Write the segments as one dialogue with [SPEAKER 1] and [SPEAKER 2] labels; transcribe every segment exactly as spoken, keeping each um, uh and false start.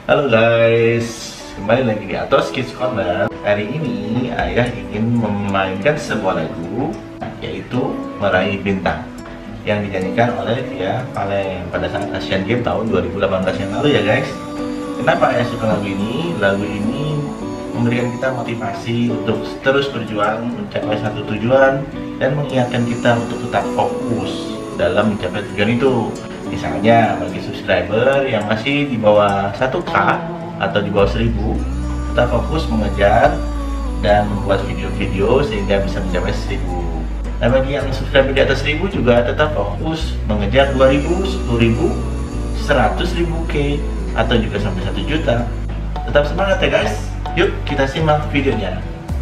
[SPEAKER 1] Halo guys, kembali lagi di Atos Kids Corner. Hari ini ayah ingin memainkan sebuah lagu, yaitu Meraih Bintang, yang dinyanyikan oleh Via Valen pada saat Asian Games tahun dua ribu delapan belas yang lalu ya guys. Kenapa ayah suka lagu ini? Lagu ini memberikan kita motivasi untuk terus berjuang mencapai satu tujuan dan mengingatkan kita untuk tetap fokus dalam mencapai tujuan itu. Misalnya bagi subscriber yang masih di bawah satu K atau di bawah seribu, tetap fokus mengejar dan membuat video-video sehingga bisa mencapai seribu. Nah bagi yang subscriber di atas seribu juga tetap fokus mengejar dua ribu, sepuluh ribu, seratus ribu K atau juga sampai satu juta. Tetap semangat ya guys. Yuk kita simak videonya.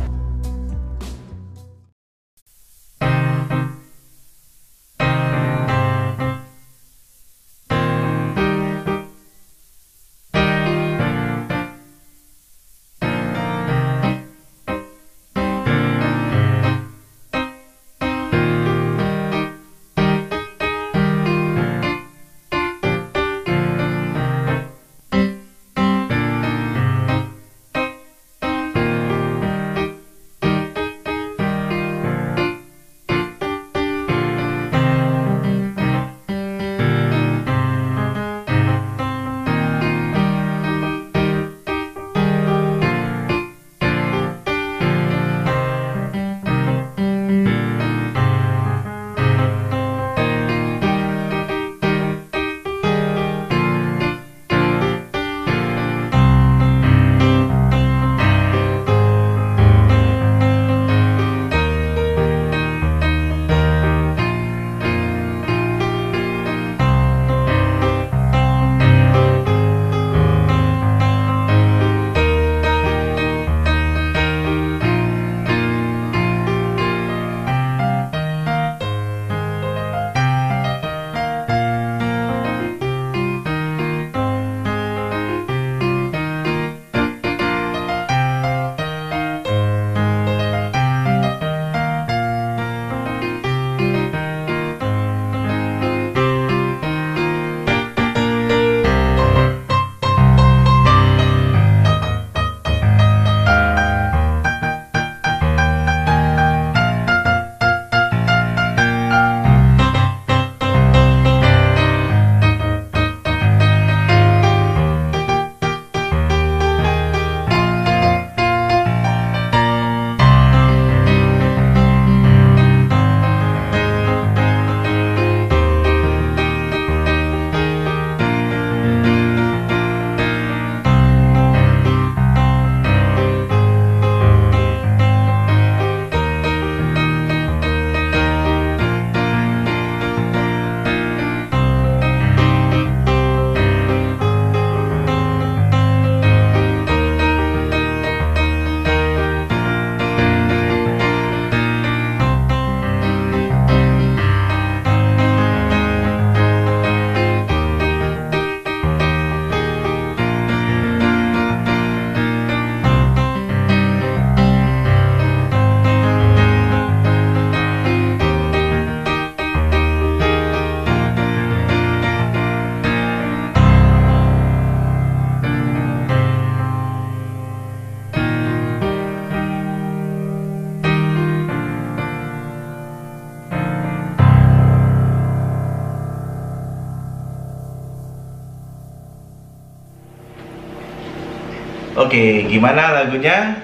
[SPEAKER 1] Oke, gimana lagunya?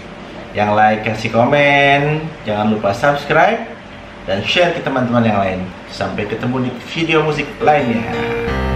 [SPEAKER 1] Yang like kasih komen, jangan lupa subscribe dan share ke teman-teman yang lain. Sampai ketemu di video musik lainnya.